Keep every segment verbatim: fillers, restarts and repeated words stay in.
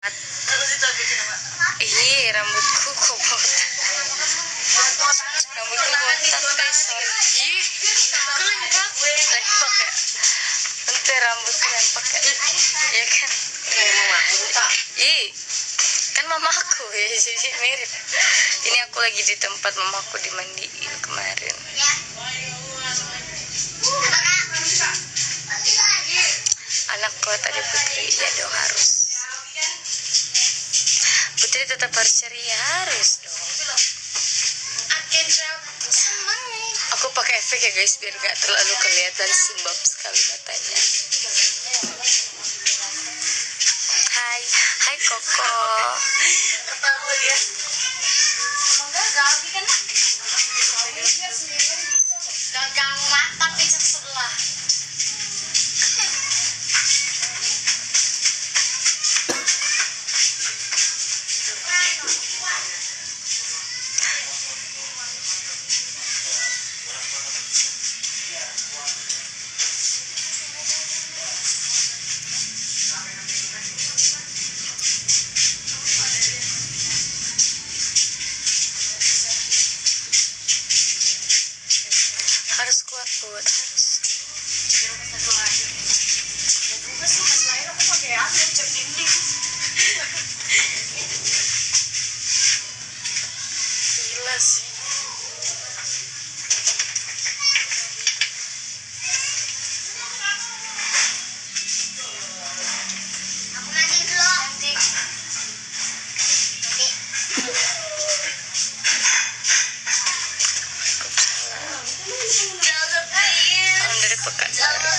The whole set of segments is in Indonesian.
Ih, rambutku kok botak. Rambutku botak guys, sorry. Kok lempak? Lempak ya? Nanti rambutku lempak ya? Iya kan? Ih, kan mamaku ya, jadi mirip. Ini aku lagi di tempat mamaku dimandiin kemarin. Anakku tadi Putri, ya dong harus. Putri tetap harus ceria, harus dong. Aku pakai efek ya guys, biar gak terlalu kelihatan sembab sekali matanya. Hai, hai Koko. Gagang mata pijak sebelah. Harus kuat buat harus. Gila sih. Aku mandi dulu. Nanti. Salam dari Pekanbaru.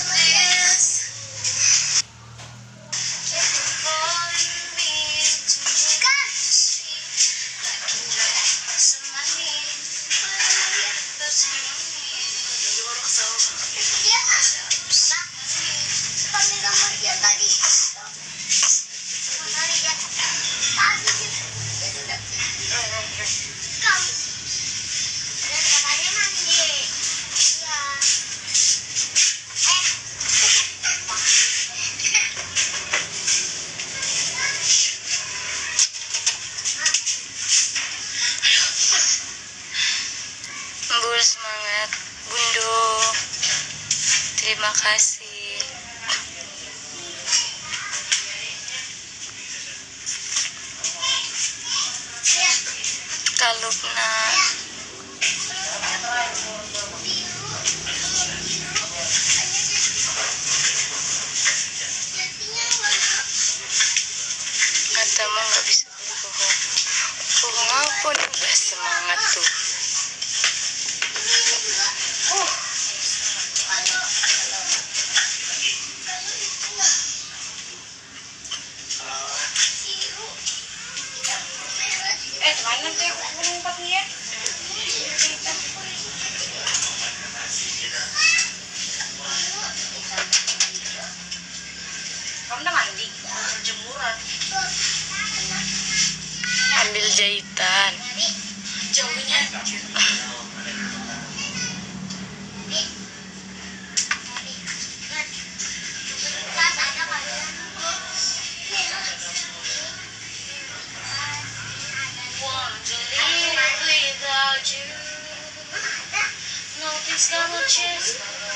Bul, semangat Bundo, terima kasih. Kalupna katamu nggak bisa berbohong. Bohong apa nih, udah semangat tuh. Eh, mana tuh yang menumpat nih ya? Kamu udah mandi? Jemuran. Ambil jahitan. Jauhnya. Nothing's gonna change.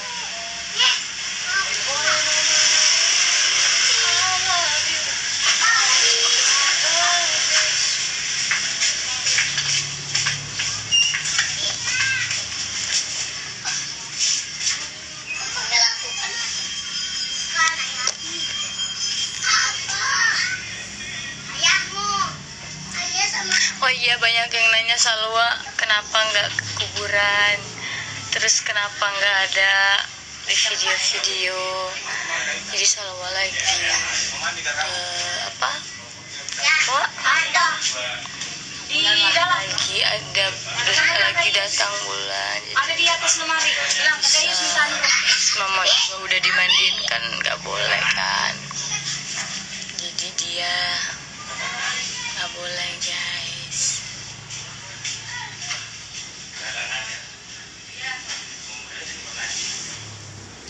Oh iya, banyak yang nanya Salwa kenapa nggak ke kuburan, terus kenapa nggak ada di video-video. Jadi Salwa lagi uh, apa? Wah, Ada di dalam. lagi ada lagi datang bulan. Ada di atas lemari. Bilang katanya Sultan. Mama juga udah dimandiin kan, nggak boleh kan. Jadi dia nggak boleh guys.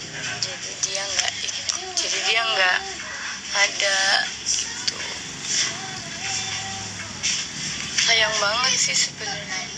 Jadi dia nggak ikut, jadi dia nggak ada gitu. sih sebenarnya.